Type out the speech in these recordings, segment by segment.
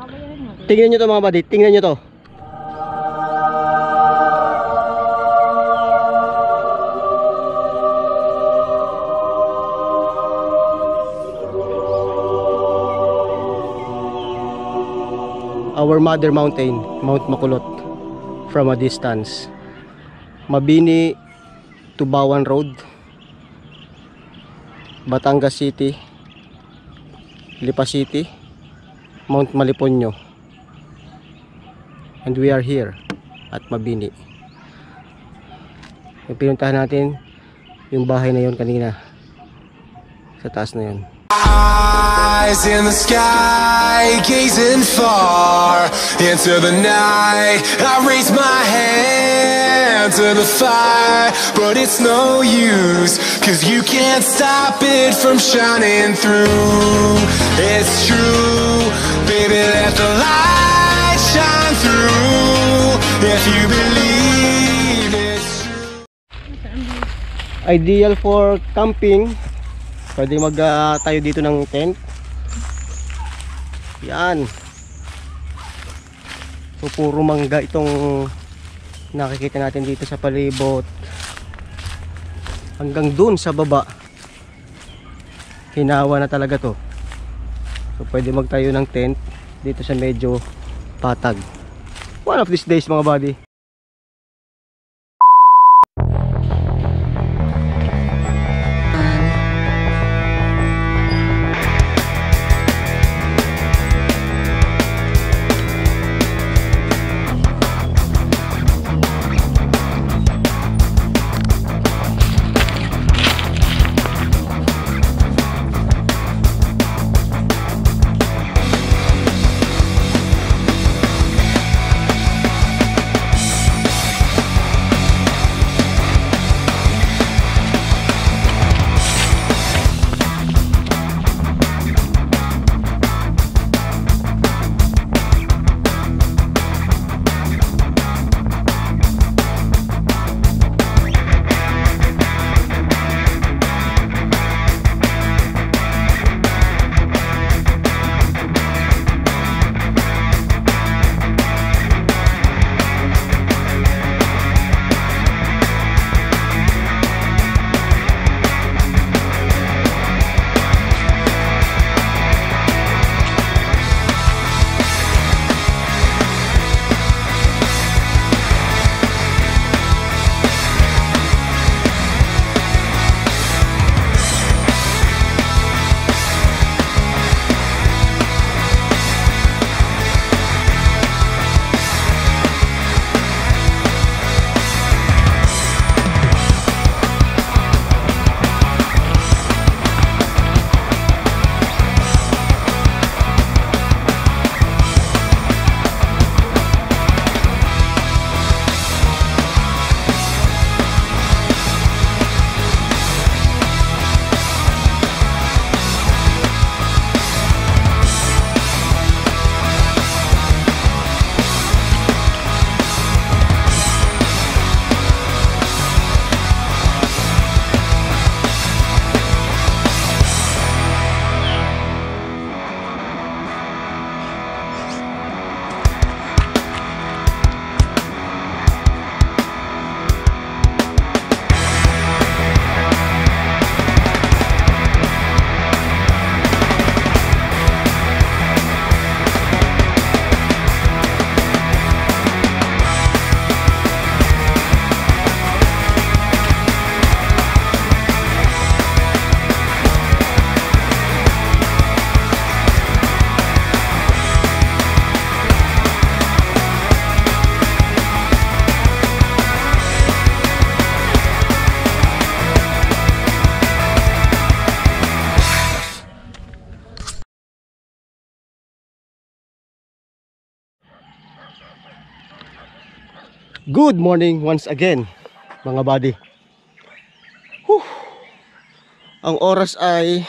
Tingnan nyo to mga buddy, tingnan nyo to. Our mother mountain, Mount Makulot, from a distance. Mabini to Bawan Road, Batangas City, Lipa City, Mount Maliponyo. And we are here at Mabini. Yung pinuntahan natin yung bahay na yun kanina, sa taas na yun. Eyes in the sky, gazing far into the night. I raise my hand to the fire, but it's no use, 'cause you can't stop it from shining through. It's true, baby, let the light shine through. If you believe it's true. Ideal for camping. Pwede tayo dito ng tent. Yan. So puro mangga itong nakikita natin dito sa palibot. Hanggang dun sa baba, hinawa na talaga to. So pwede magtayo ng tent dito sa medyo patag. One of these days mga buddy. Good morning once again mga buddy. Ang oras ay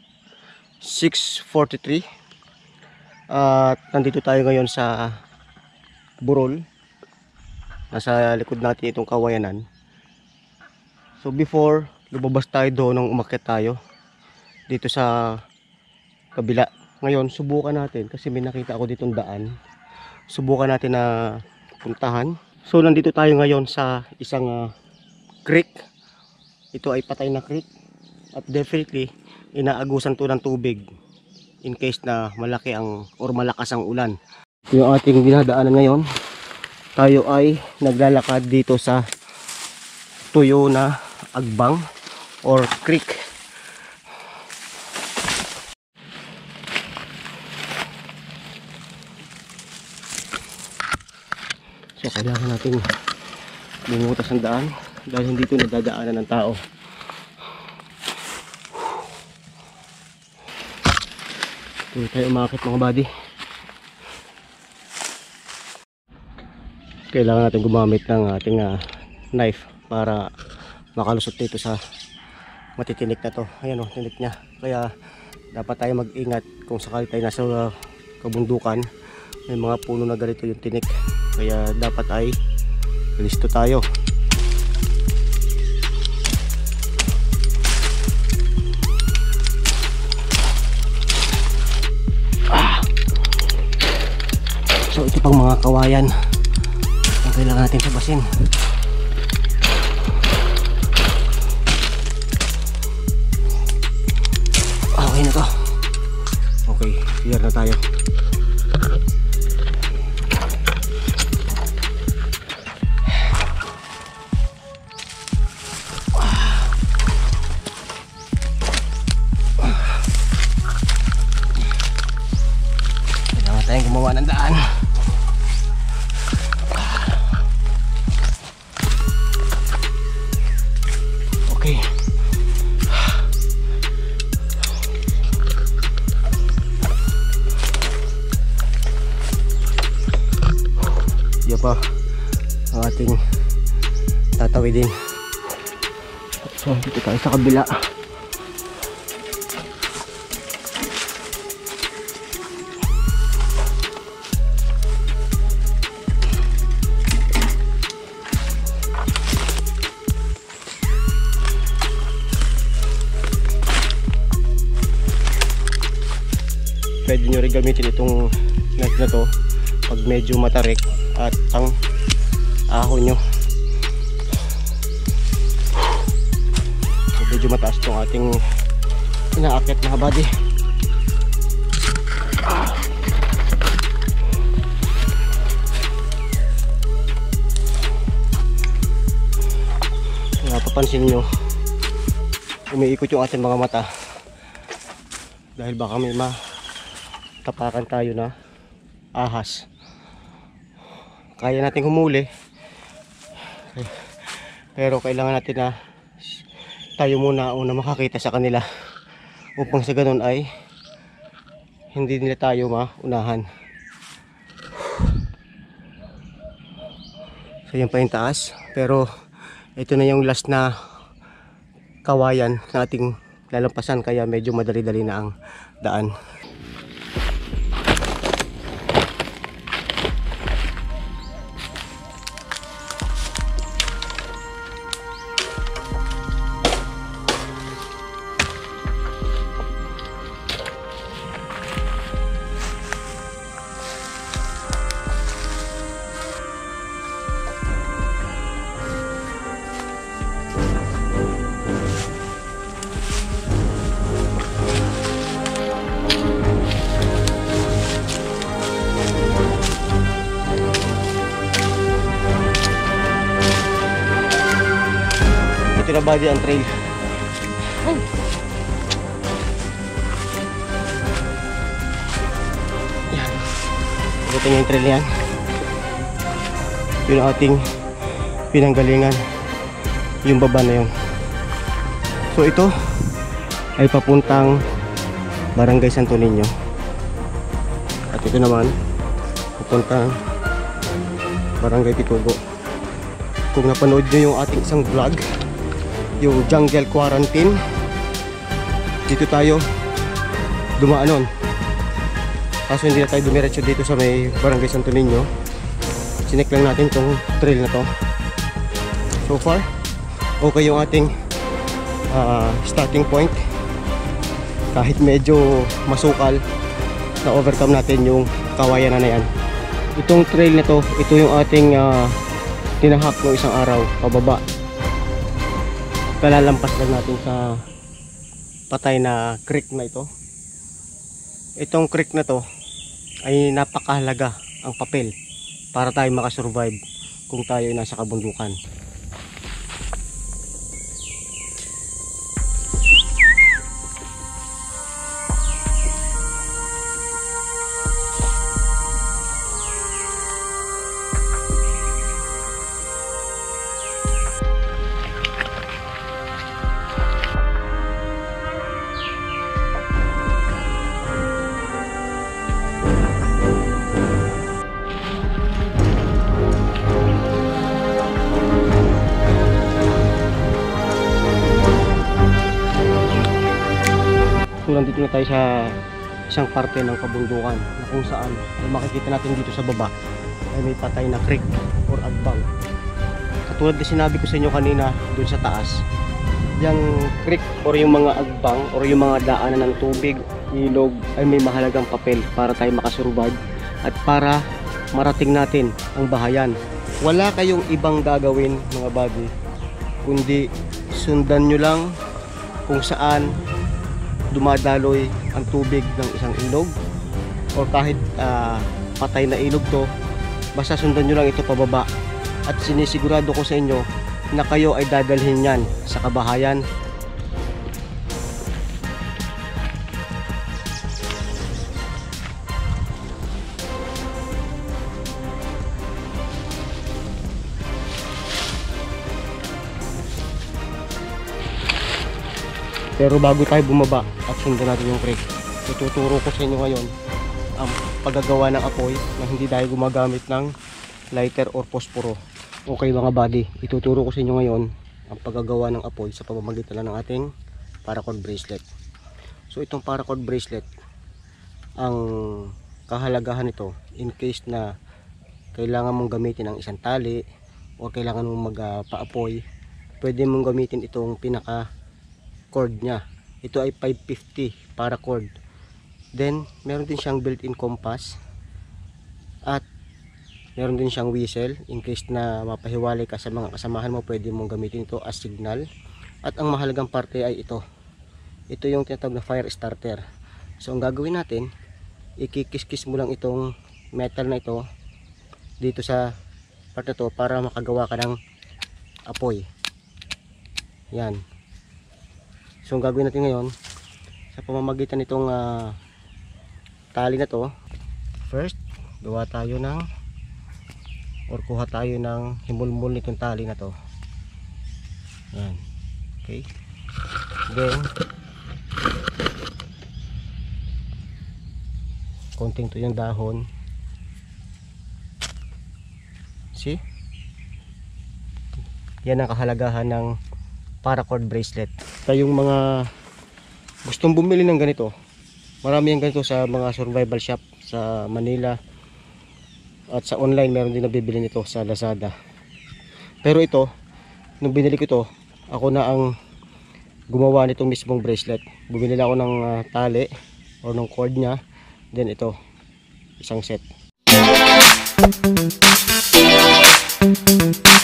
6:43 at nandito tayo ngayon sa Burol. Nasa likod natin itong kawayanan. So before lumabas tayo doon nung umakyat tayo dito sa kabila Ngayon, subukan natin kasi may nakita ako ditong daan. Subukan natin na puntahan. So, nandito tayo ngayon sa isang creek. Ito ay patay na creek. At definitely, inaagusan to ng tubig in case na malaki ang or malakas ang ulan. Yung ating dinadaanan ngayon, tayo ay naglalakad dito sa tuyo na agbang or creek. So kailangan natin bumutas ang daan dahil hindi ito nadadaanan ng tao. Tuloy tayo umakit mga buddy. Kailangan natin gumamit ng ating knife para makalusot dito sa matitinik na to. Ayan o, tinik niya. Kaya dapat tayo mag-ingat kung sakali tayo nasa kabundukan. May mga puno na ganito yung tinik. Kaya dapat ay listo tayo. So ito pang mga kawayan ang kailangan natin sabasin. Okay na to. Okay, clear na tayo. Kailangan tayong gumawa ng daan. Okay. Yan pa ang ating tatawidin. So dito tayo sa kabila. Pwede nyo rin gamitin itong knife na to pag medyo matarik at ang ahon nyo. So, medyo mataas itong ating inaakit na body. Napapansin nyo umiikot yung ating mga mata dahil baka may tapakan tayo na ahas. Kaya natin humuli pero kailangan natin na tayo muna una makakita sa kanila upang sa ganun ay hindi nila tayo maunahan. So yan pa yung taas, pero ito na yung last na kawayan na ating lalampasan kaya medyo madali-dali na ang daan. Ito na body ang trail. Yan. Ito yung trail yan. Yun ang ating pinanggalingan. Yung baba na yun. So ito ay papuntang Barangay Santo Niño. At ito naman papuntang Barangay Pitugo. Kung napanood nyo yung ating isang vlog, yung jungle quarantine, dito tayo dumaanon. Kaso hindi na tayo dumiretso dito sa may Barangay Santo Niño. Sinek lang natin tong trail na to. So far okay yung ating starting point. Kahit medyo masukal na-overcome natin yung kawayan na yan. Itong trail na to, ito yung ating tinahak ng isang araw pababa. Kalalampas lang natin sa patay na creek na ito. Itong creek na to ay napakahalaga ang papel para tayo makasurvive kung tayo ay nasa kabundukan. So nandito na tayo sa isang parte ng kabundukan na kung saan ay makikita natin dito sa baba ay may patay na creek or agbang. Katulad na sinabi ko sa inyo kanina dun sa taas, yung creek or yung mga agbang or yung mga daanan ng tubig, ilog ay may mahalagang papel para tayo makasurvive at para marating natin ang bahayan. Wala kayong ibang gagawin mga buddy kundi sundan nyo lang kung saan dumadaloy ang tubig ng isang ilog or kahit patay na ilog to, basta sundan nyo lang ito pababa at sinisigurado ko sa inyo na kayo ay dadalhin yan sa kabahayan. Pero bago tayo bumaba at sundan natin yung creek, tuturo ko sa inyo ngayon ang paggagawa ng apoy na hindi tayo gumagamit ng lighter or posporo. Okay mga buddy, ituturo ko sa inyo ngayon ang paggagawa ng apoy sa pamamagitan ng ating paracord bracelet. So itong paracord bracelet, ang kahalagahan nito in case na kailangan mong gamitin ang isang tali o kailangan mong magpa-apoy, pwede mong gamitin itong pinaka cord nya. Ito ay 550 paracord. Then meron din siyang built-in compass at meron din siyang whistle in case na mapahiwalay ka sa mga kasamahan mo, pwede mong gamitin ito as signal. At ang mahalagang parte ay ito yung tinatawag na fire starter. So ang gagawin natin, ikikis-kis mo lang itong metal na ito dito sa part na to para makagawa ka ng apoy. Yan. So ang gagawin natin ngayon, sa pamamagitan nitong tali na to, first gawa tayo ng or kuha tayo ng himulmul nitong tali na to. Yan. Okay. Then konting to yung dahon. See? Yan ang kahalagahan ng paracord bracelet. Kayong mga gustong bumili ng ganito, marami yung ganito sa mga survival shop sa Manila at sa online meron din nabibili nito sa Lazada. Pero ito, nung binili ko to, ako na ang gumawa nitong mismong bracelet. Bumili ako ng tali o ng cord nya, then ito isang set.